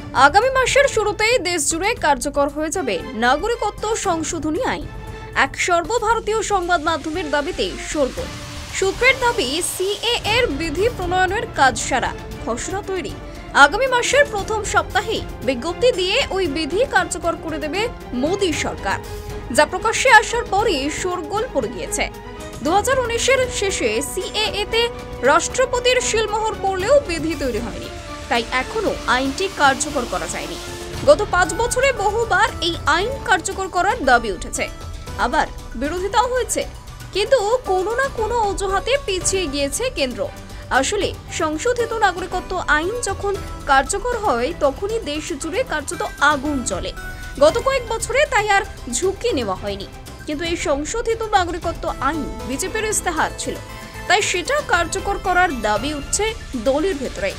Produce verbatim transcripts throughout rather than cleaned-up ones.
আগামী মাসের শুরুতেই দেশজুড়ে কার্যকর হয়ে যাবে নাগরিকত্ব সংশোধনী আইন। এক সর্বভারতীয় সংবাদ মাধ্যমের দাবিতে শোরগোল। সূত্রের দাবি, সিএএ এর বিধি প্রণয়নের কাজ সারা, খসড়া তৈরি। আগামী মাসের প্রথম সপ্তাহেই বিজ্ঞপ্তি দিয়ে ওই বিধি কার্যকর করে দেবে মোদী সরকার, যা প্রকাশ্যে আসার পরই শোরগোল পড়ে গিয়েছে। দু হাজার উনিশের শেষে সিএএ তে রাষ্ট্রপতির শিলমোহর পড়লেও বিধি তৈরি হয়নি, তাই এখনো আইনটি কার্যকর করা যায়নি। গত পাঁচ বছরে বহুবার এই আইন কার্যকর করার দাবি উঠেছে, আবার বিরোধিতাও হয়েছে, কিন্তু কোনো না কোনো অজুহাতে পিছিয়ে গিয়েছে কেন্দ্র। আসলে সংশোধিত নাগরিকত্ব আইন যখন কার্যকর হয় তখনই দেশ জুড়ে কার্যত আগুন জ্বলে। গত কয়েক বছরে তাই আর ঝুঁকি নেওয়া হয়নি, কিন্তু এই সংশোধিত নাগরিকত্ব আইন বিজেপির ইস্তেহার ছিল, তাই সেটা কার্যকর করার দাবি উঠছে দলের ভেতরে।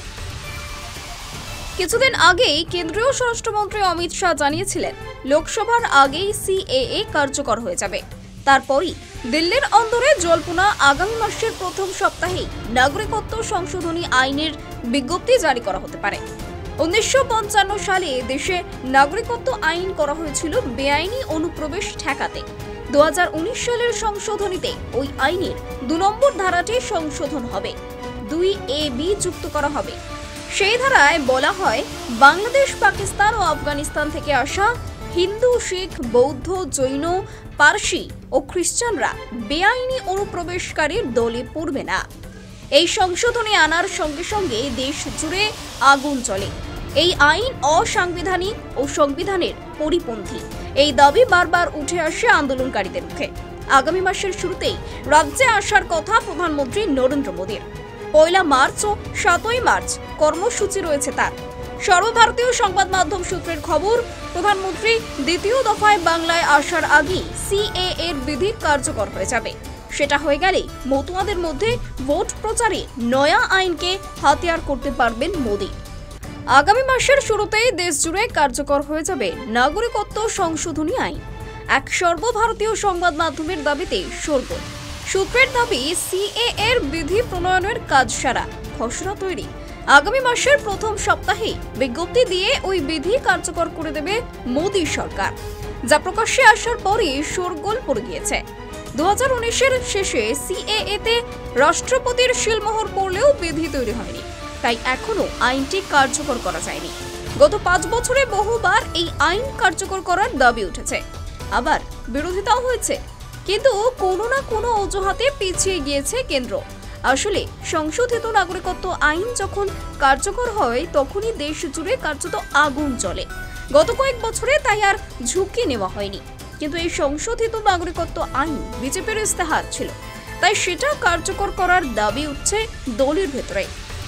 কিছুদিন আগেই কেন্দ্রীয় স্বরাষ্ট্রমন্ত্রী অমিত শাহ জানিয়েছিলেন, লোকসভার আগেই সিএএ কার্যকর হয়ে যাবে। তারপরই দিল্লির অন্দরে জল্পনা, আগামী মাসের প্রথম সপ্তাহেই নাগরিকত্ব সংশোধনী আইনের বিজ্ঞপ্তি জারি করা হতে পারে। উনিশশো পঞ্চান্ন সালে দেশে নাগরিকত্ব আইন করা হয়েছিল বেআইনি অনুপ্রবেশ ঠেকাতে। দু হাজার উনিশ সালের সংশোধনীতে ওই আইনের দু নম্বর ধারাটি সংশোধন হবে, দুই এ বি যুক্ত করা হবে। সেই ধারায় বলা হয়, বাংলাদেশ, পাকিস্তান ও আফগানিস্তান থেকে আসা হিন্দু, শিখ, বৌদ্ধ, জৈন, পারসি ও খ্রিস্টানরা বেআইনি অনুপ্রবেশকারীর দলে পড়বে না। এই সংশোধনী আনার সঙ্গে সঙ্গে দেশ জুড়ে আগুন চলে। এই আইন অসাংবিধানিক ও সংবিধানের পরিপন্থী, এই দাবি বারবার উঠে আসে আন্দোলনকারীদের মুখে। আগামী মাসের শুরুতেই রাজ্যে আসার কথা প্রধানমন্ত্রী নরেন্দ্র মোদীর। পয়লা মার্চ ও সাতই মার্চ কর্মসূচি রয়েছে তার। সর্বভারতীয় সংবাদ মাধ্যম সূত্রের খবর, প্রধানমন্ত্রী দ্বিতীয় দফায় বাংলায় আসার আগেই সিএএ এর বিধি কার্যকর হয়ে যাবে। সেটা হয়ে গেলে মতুয়াদের মধ্যে ভোট প্রচারে নয়া আইনকে হাতিয়ার করতে পারবেন মোদী। আগামী মাসের শুরুতেই দেশজুড়ে কার্যকর হয়ে যাবে নাগরিকত্ব সংশোধনী আইন। এক সর্বভারতীয় সংবাদ মাধ্যমের দাবিতে শোরগোল। সূত্রের দাবি, সিএএ এর বিধি প্রণয়নের কাজ সারা, খসড়া তৈরি। আগামী মাসের প্রথম সপ্তাহেই বিজ্ঞপ্তি দিয়ে ওই বিধি কার্যকর করে দেবে মোদী সরকার, যা প্রকাশ্যে আসার পরই শোরগোল পড়ে গিয়েছে। দু হাজার উনিশের শেষে সিএএ তে রাষ্ট্রপতির শিলমোহর পড়লেও বিধি তৈরি হয়নি, তাই এখনো আইনটি কার্যকর করা যায়নি। গত পাঁচ বছরে বহুবার এই আইন কার্যকর করার দাবি উঠেছে, আবার বিরোধিতাও হয়েছে, কিন্তু কোনো না কোনো অজুহাতে পিছিয়ে গিয়েছে কেন্দ্র। আসলে সংশোধিত নাগরিকত্ব আইন যখন কার্যকর হয় তখনই দেশ জুড়ে কার্যত আগুন জ্বলে। গত কয়েক বছরে তাই আর ঝুঁকি নেওয়া হয়নি, কিন্তু এই সংশোধিত নাগরিকত্ব আইন বিজেপির ইস্তেহার ছিল, তাই সেটা কার্যকর করার দাবি উঠছে দলের ভেতরে।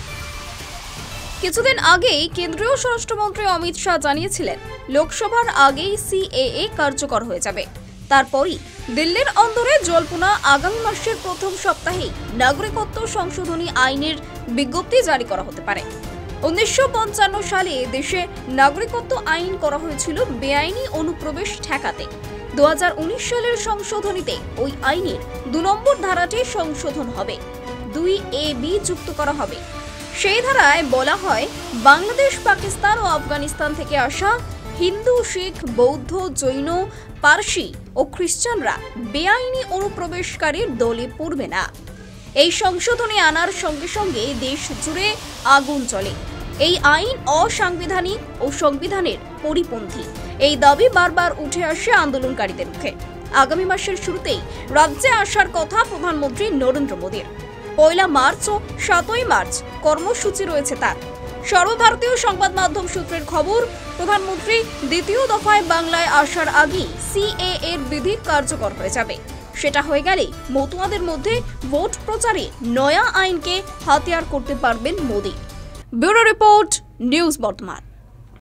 কিছুদিন আগেই কেন্দ্রীয় স্বরাষ্ট্রমন্ত্রী অমিত শাহ জানিয়েছিলেন, লোকসভার আগেই সিএএ কার্যকর হয়ে যাবে। তারপরই দিল্লির অন্দরে জল্পনা, আগামী মাসের প্রথম সপ্তাহেই নাগরিকত্ব সংশোধনী আইনের বিজ্ঞপ্তি জারি করা হতে পারে। উনিশশো পঞ্চান্ন সালে দেশে নাগরিকত্ব আইন করা হয়েছিল বেআইনি অনুপ্রবেশ ঠেকাতে। দু হাজার উনিশ সালের সংশোধনীতে ওই আইনের দু নম্বর ধারাটি সংশোধন হবে, দুই এ বি যুক্ত করা হবে। সেই ধারায় বলা হয়, বাংলাদেশ, পাকিস্তান ও আফগানিস্তান থেকে আসা হিন্দু, শিখ, বৌদ্ধ, জৈন, পারসি ও খ্রিস্টানরা বেআইনি অনুপ্রবেশকারীর দলে পড়বে না। এই সংশোধনী আনার সঙ্গে সঙ্গে দেশ জুড়ে আগুন চলে। এই আইন অসাংবিধানিক ও সংবিধানের পরিপন্থী, এই দাবি বারবার উঠে আসে আন্দোলনকারীদের মুখে। আগামী মাসের শুরুতেই রাজ্যে আসার কথা প্রধানমন্ত্রী নরেন্দ্র মোদীর। পয়লা মার্চ ও সাতই মার্চ কর্মসূচি রয়েছে তার। সর্বভারতীয় সংবাদ মাধ্যম সূত্রের খবর, প্রধানমন্ত্রী দ্বিতীয় দফায় বাংলায় আসার আগেই সিএএ এর বিধি কার্যকর হয়ে যাবে। সেটা হয়ে গেলে মতুয়াদের মধ্যে ভোট প্রচারে নয়া আইনকে হাতিয়ার করতে পারবেন মোদী। ব্যুরো রিপোর্ট, নিউজ বর্তমান।